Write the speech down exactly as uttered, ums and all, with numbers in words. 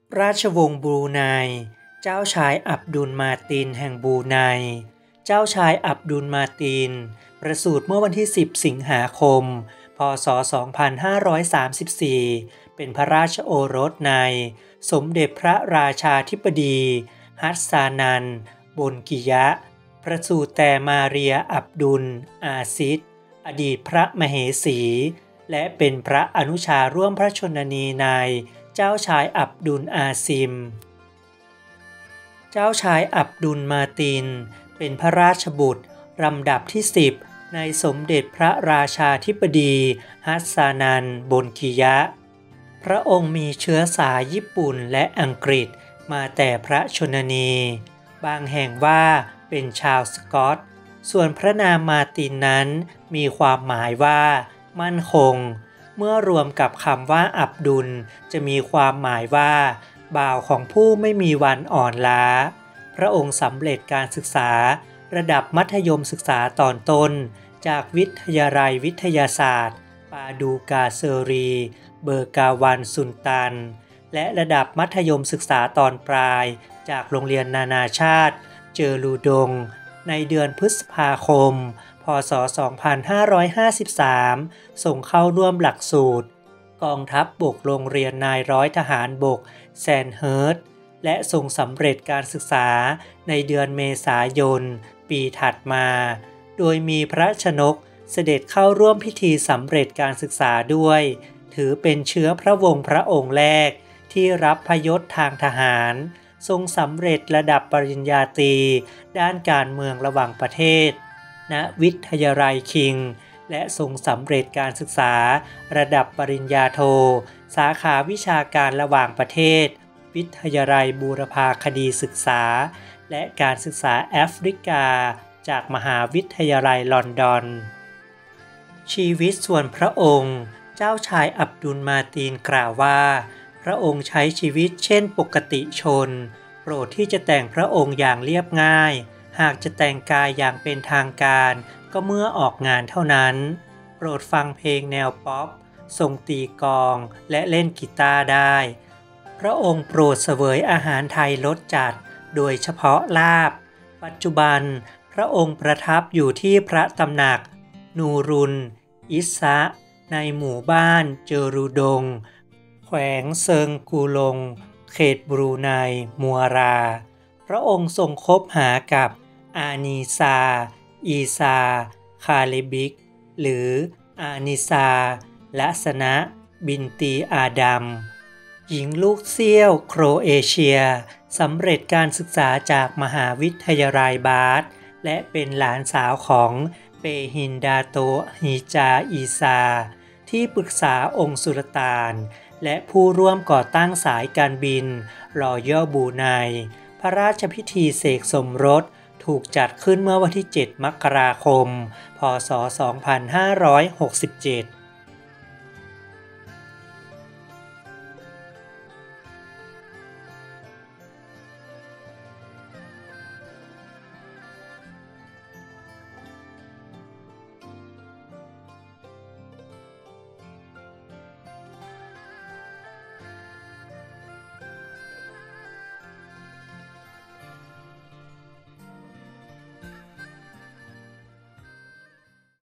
ราชวงศ์บรูไนเจ้าชายอับดุลมาตินแห่งบรูไนเจ้าชายอับดุลมาตินประสูติเมื่อวันที่สิบสิงหาคมพ.ศ. สองพันห้าร้อยสามสิบสี่ เป็นพระราชโอรสในสมเด็จพระราชาธิบดีฮัสซานันบนกิยะประสูติแต่มาเรียอับดุลอาซิดอดีตพระมเหสีและเป็นพระอนุชาร่วมพระชนนีในเจ้าชายอับดุลอาซิมเจ้าชายอับดุลมาตินเป็นพระราชบุตรลำดับที่สิบในสมเด็จพระราชาธิบดีฮัสซานันบนกิยะพระองค์มีเชื้อสายญี่ปุ่นและอังกฤษมาแต่พระชนนีบางแห่งว่าเป็นชาวสกอตส่วนพระนามมาตินนั้นมีความหมายว่ามั่นคงเมื่อรวมกับคำว่าอับดุลจะมีความหมายว่าบ่าวของผู้ไม่มีวันอ่อนล้าพระองค์สำเร็จการศึกษาระดับมัธยมศึกษาตอนต้นจากวิทยาลัยวิทยาศาสตร์ปาดูกาเซรีเบอร์กาวันซุนตันและระดับมัธยมศึกษาตอนปลายจากโรงเรียนนานาชาติเจอรูดงในเดือนพฤษภาคมพ.ศ. สองพันห้าร้อยห้าสิบสาม ส่งเข้าร่วมหลักสูตรกองทัพบบกโรงเรียนนายร้อยทหารบกแซนเฮิร์ตและทรงสำเร็จการศึกษาในเดือนเมษายนปีถัดมาโดยมีพระชนกเสด็จเข้าร่วมพิธีสำเร็จการศึกษาด้วยถือเป็นเชื้อพระวงศ์พระองค์แรกที่รับพยศทางทหารทรงสำเร็จระดับปริญญาตรีด้านการเมืองระหว่างประเทศณวิทยาลัยคิงและทรงสำเร็จการศึกษาระดับปริญญาโทสาขาวิชาการระหว่างประเทศวิทยาลัยบูรพาคดีศึกษาและการศึกษาแอฟริกาจากมหาวิทยาลัยลอนดอนชีวิตส่วนพระองค์เจ้าชายอับดุลมาตินกล่าวว่าพระองค์ใช้ชีวิตเช่นปกติชนโปรดที่จะแต่งพระองค์อย่างเรียบง่ายหากจะแต่งกายอย่างเป็นทางการก็เมื่อออกงานเท่านั้นโปรดฟังเพลงแนวป๊อปทรงตีกลองและเล่นกีตาร์ได้พระองค์โปรดเสวยอาหารไทยรสจัดโดยเฉพาะลาบปัจจุบันพระองค์ประทับอยู่ที่พระตำหนักนูรุนอิสซะในหมู่บ้านเจอรูดงแขวงเซิงกูลงเขตบรูไนมัวราพระองค์ทรงคบหากับอานีซาอีซาคาเลบิกหรืออานิซาละสนะบินตีอาดัมหญิงลูกเสี้ยวโครเอเชียสำเร็จการศึกษาจากมหาวิทยาลัยบาสและเป็นหลานสาวของเปฮินดาโตฮิจาอีซาที่ปรึกษาองค์สุลต่านและผู้ร่วมก่อตั้งสายการบินรอยัลบรูไนพระราชพิธีเสกสมรสถูกจัดขึ้นเมื่อวันที่เจ็ดมกราคมพ.ศ. สองพันห้าร้อยหกสิบเจ็ด